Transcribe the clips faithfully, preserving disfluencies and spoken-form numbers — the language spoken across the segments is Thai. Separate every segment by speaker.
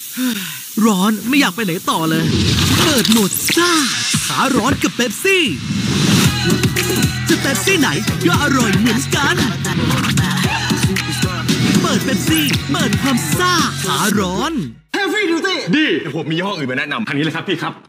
Speaker 1: ร้อนไม่อยากไปไหนต่อเลยเปิดโหมดซ่าขาร้อนกับเป๊ปซี่จะเป๊ปซี่ไหนก็อร่อยเหมือนกันเปิดเป๊ปซี่เปิดความซ่าขาร้อน
Speaker 2: Heavy Duty
Speaker 3: ดีผมมียี่ห้ออื่นมาแนะนำทางนี้เลยครับพี่ครับ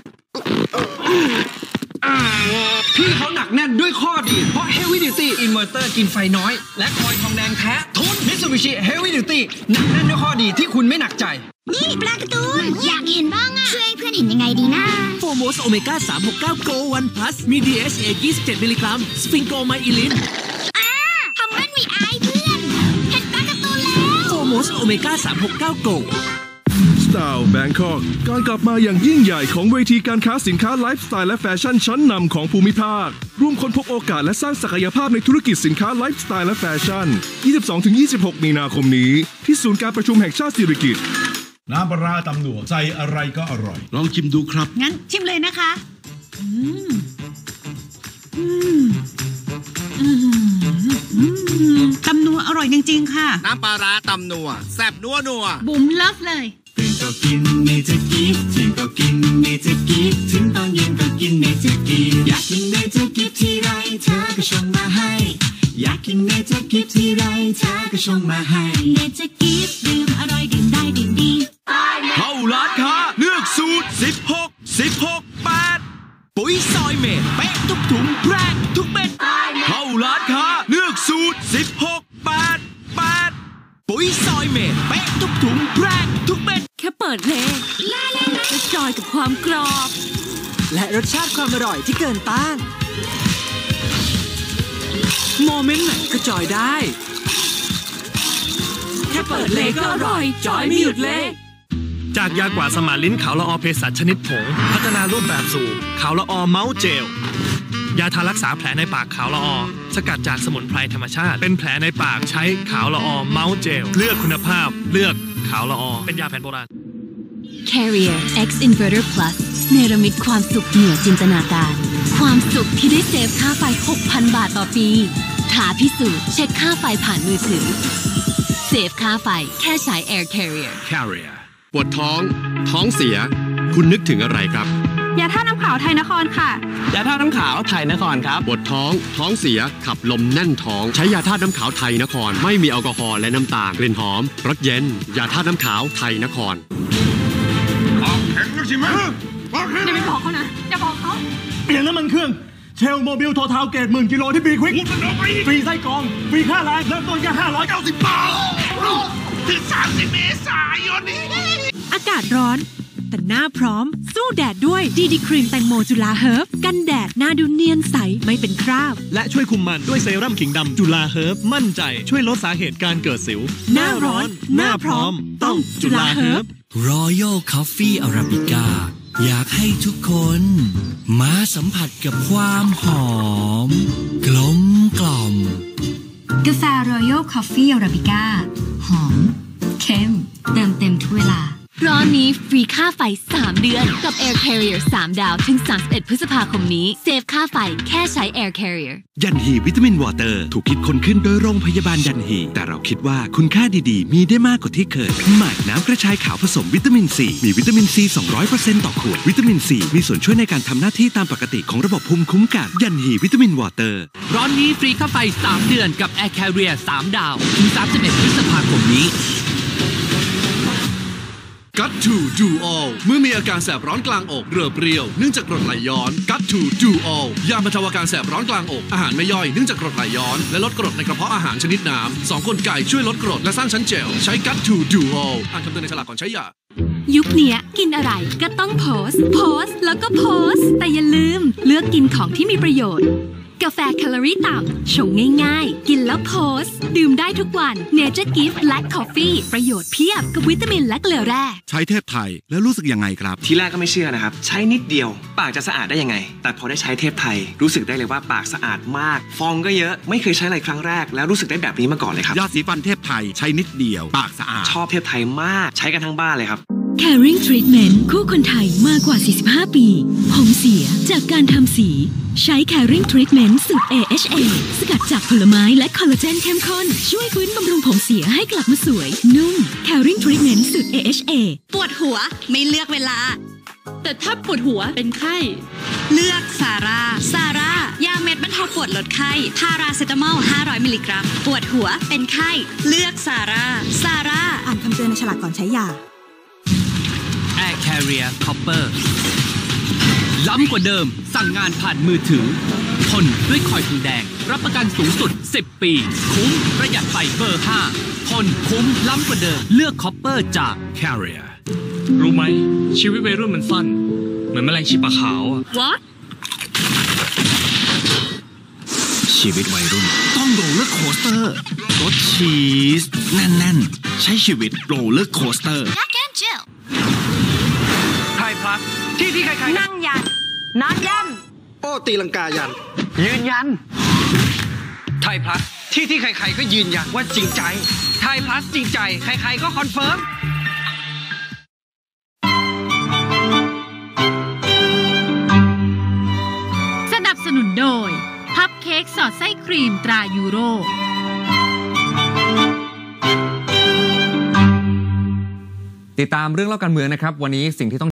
Speaker 2: พี่เขาหนักแน่นด้วยข้อดีเพราะ Heavy Duty Inverter กินไฟน้อยและคอยทองแดงแท้ทน Mitsubishi Heavy Duty หนักแน่นด้วยข้อดีที่คุณไม่หนักใจ
Speaker 4: นี่ปลาการ์ตูนอยากเห็นบ้างอะช่วยเพื่อนเห็นยังไงดีนะ
Speaker 1: โฟโมสโอเมก้าสามหกเก้า Go วัน Plus มี ดี เอช เอ ยี่สิบเจ็ดมิลลิกรัมสฟิงโกไมอิลิน
Speaker 4: อ่าทำมันมีไอเพื่อนเห็นปลาการ์ตูนแล้ว
Speaker 1: โฟโมสโอเมก้าสามหกเก้า Go
Speaker 5: Style Bangkok การกลับมาอย่างยิ่งใหญ่ของเวทีการค้าสินค้าไลฟ์สไตล์และแฟชั่นชั้นนำของภูมิภาคร่วมค้นพบโอกาสและสร้างศักยภาพในธุรกิจสินค้าไลฟ์สไตล์และแฟชั่น ยี่สิบสองถึงยี่สิบหก มีนาคมนี้ที่ศูนย์การประชุมแห่งชาติสิริกิติ์
Speaker 6: น้ำปลาตำหนัวใส่อะไรก็อร่อย
Speaker 7: ลองชิมดูครับ
Speaker 8: งั้นชิมเลยนะคะอืมอืมอืมตำนัวอร่อยจริงๆค่ะ
Speaker 9: น้ำปลาตำนัวแซ่บนัวนัว
Speaker 8: บุ๋มเลิฟเลย
Speaker 10: ตื่นก็กินเนเจอร์กิฟถึงก็กินเนเจอร์กิฟถึงตอนเย็นก็กินเนเจอร์กิฟอยากกินเนเจอร์กิฟทีไรเธอก็ชงมาให้อยากกินเนเจอร์กิฟทีไรเธอก็ชงมาให้
Speaker 4: เนเจอร์กิฟดื่มอร่อยดื่มได้ดื่มดี
Speaker 1: เข้าร้านค้าเลือกสูตรสิบหก สิบหก แปดปุ๋ยซอยเมดเป๊ะทุกถุงแรงทุกเม็ดเข้าร้านค้าเลือกสูตรสิบหก แปด แปดปุ๋ยซอยเมดเป๊ะทุกถุงแรงทุกเม็ด
Speaker 11: แค่เปิดเพลงจะจอยกับความกรอบ
Speaker 1: และรสชาติความอร่อยที่เกินต้านโมเมนต์ไหนก็จอยได้
Speaker 11: แค่เปิดเพลงก็อร่อยจอยไม่หยุดเลย
Speaker 12: จากยากว่าสมานลิ้นขาวละออเภสัชชนิดผงพัฒนารูปแบบสู่ขาวละออเมาส์เจลยาทารักษาแผลในปากขาวละออสกัดจากสมุนไพรธรรมชาติเป็นแผลในปากใช้ขาวละออเมาส์เจลเลือกคุณภาพเลือกขาวละออเป็นยาแผนโบราณ
Speaker 13: Carrier X Inverter Plus เนรมิตความสุขเหนือจินตนาการความสุขที่ได้เซฟค่าไฟ หกพัน บาทต่อปีท้าพิสูจน์เช็คค่าไฟผ่านมือถือเซฟค่าไฟแค่ใช้ Air Carrier
Speaker 14: Carrier ปวดท้องท้องเสียคุณนึกถึงอะไรครับ
Speaker 15: ยาท่าน้ำขาวไทยนครค่ะ
Speaker 16: ยาท่าน้ำขาวไทยนครครับ
Speaker 14: ปวดท้องท้องเสียขับลมแน่นท้องใช้ยาท่าน้ำขาวไทยนครไม่มีแอลกอฮอล์และน้ำตาลกลิ่นหอมรสเย็นยาท่าน้ำขาวไทยนคร
Speaker 6: ออกแข็งนะสิแม่
Speaker 15: อย่าไปบอกเขานะอย่าบอกเขา
Speaker 6: เปลี่ยนน้ำมันเครื่องเชลโมบิลโททาวเกตหมื่นกิโลที่บีควิกฟรีไส้กรองฟรีค่าแรงเริ่มต้นแค่ห้าร้อยเก้าสิบบาท
Speaker 17: ถึงสามสิบเมษายนนี้
Speaker 18: อากาศร้อนแต่หน้าพร้อมสู้แดดด้วยดีดีครีมแตงโมจุฬาเฮิร์บกันแดดหน้าดูเนียนใสไม่เป็นคราบ
Speaker 12: และช่วยคุมมันด้วยเซรั่มขิงดำจุฬาเฮิร์บมั่นใจช่วยลดสาเหตุการเกิดสิว
Speaker 18: หน้าร้อนหน้าพร้อมต้องจุฬาเฮิร์บ
Speaker 19: Royal Coffee Arabica อยากให้ทุกคนมาสัมผัสกับความหอมกลมกล่อม
Speaker 13: กาแฟ Royal Coffee Arabica หอมเข้มเติมเต็มทุกเวลาร้อนนี้ฟรีค่าไฟสามเดือนกับ Air Carrier สามดาวถึงสามสิบเอ็ดพฤษภาคมนี้เซฟค่าไฟแค่ใช้ Air Carrier
Speaker 20: ยันฮีวิตามินวอเตอร์ถูกคิดค้นขึ้นโดยโรงพยาบาลยันฮีแต่เราคิดว่าคุณค่าดีๆมีได้มากกว่าที่เคยใหม่น้ำกระชายขาวผสมวิตามินซีมีวิตามินซี สองร้อยเปอร์เซ็นต์ ต่อขวดวิตามินซีมีส่วนช่วยในการทำหน้าที่ตามปกติของระบบภูมิคุ้มกันยันฮีวิตามินวอเตอร์
Speaker 1: ร้อนนี้ฟรีค่าไฟสามเดือนกับ Air Carrier สามดาวถึงสามสิบเอ็ดพฤษภาคมนี้
Speaker 6: กัตทูดูออลเมื่อมีอาการแสบร้อนกลางอกเรือเปรี้ยวเนื่องจากกรดไหลย้อนกัตทูดูออลยาบรรเทาอาการแสบร้อนกลางอกอาหารไม่ย่อยเนื่องจากกรดไหลย้อนและลดกรดในกระเพาะอาหารชนิดน้ำสองกลไกช่วยลดกรดและสร้างชั้นเจลใช้กัตทูดูออลอ่านคำเตือนในฉลากก่อนใช้ยา
Speaker 13: ยุคนี้กินอะไรก็ต้องโพสโพสแล้วก็โพสแต่อย่าลืมเลือกกินของที่มีประโยชน์กาแฟแคลอรี่ต่ำชงง่ายๆกินแล้วโพสดื่มได้ทุกวัน Nature Gift Black Coffee ประโยชน์เพียบกับวิตามินและเกลือแร่
Speaker 20: ใช้เทพไทยแล้วรู้สึกยังไงครับ
Speaker 16: ทีแรกก็ไม่เชื่อนะครับใช้นิดเดียวปากจะสะอาดได้ยังไงแต่พอได้ใช้เทพไทยรู้สึกได้เลยว่าปากสะอาดมากฟองก็เยอะไม่เคยใช้อะไรครั้งแรกแล้วรู้สึกได้แบบนี้มาก่อนเลยครับ
Speaker 20: ยาสีฟันเทพไทยใช้นิดเดียวปากสะอาด
Speaker 16: ชอบเทพไทยมากใช้กันทั้งบ้านเลยครับ
Speaker 7: Caring Treatment คู่คนไทยมากกว่า สี่สิบห้า ปี ผมเสียจากการทำสี ใช้ Caring Treatment สูตร เอ เอช เอ สกัดจากผลไม้และคอลลาเจนเข้มข้น ช่วยฟื้นบำรุงผมเสียให้กลับมาสวย นุ่ม Caring Treatment สูตร เอ เอช เอ
Speaker 4: ปวดหัวไม่เลือกเวลา
Speaker 11: แต่ถ้าปวดหัวเป็นไข้
Speaker 4: เลือกซาร่าซาร่ายาเม็ดบรรเทาปวดลดไข้พาราเซตามอลห้าร้อยมิลลิกรัมปวดหัวเป็นไข้เลือกซาร่าซาร่าอ่านคำเตือนในฉลากก่อนใช้ยา
Speaker 21: Air Carrier Copper ล้ำกว่าเดิมสั่งงานผ่านมือถือทนด้วยคอยทองแดงรับประกันสูงสุดสิบปีคุ้มประหยัดไฟเบอร์ห้าทนคุ้มล้ำกว่าเดิมเลือก Copper จาก
Speaker 12: Carrier รู้ไหมชีวิตวัยรุ่นมันสั้นเหมือนแมลงชีปะขาวอะ
Speaker 11: What
Speaker 1: ชีวิตวัยรุ่นต้องโรลเลอร์โคสเตอร์รสชีสแน่นๆใช้ชีวิตโรลเลอร์โคสเตอร์
Speaker 4: Jack and Jill
Speaker 2: ไทยพลัสที่ที่ใครๆ
Speaker 15: นั่งยันนอนยัน
Speaker 2: โอ้ตีลังกายัน ยืนยัน ไทยพลัสที่ที่ใครๆก็ยืนยันว่าจริงใจ ไทยพลัสจริงใจใครๆก็คอนเฟิร์ม
Speaker 8: สนับสนุนโดยพับเค้กสอดไส้ครีมตรายูโร
Speaker 22: ติดตามเรื่องเล่าการเมืองนะครับวันนี้สิ่งที่ต้อง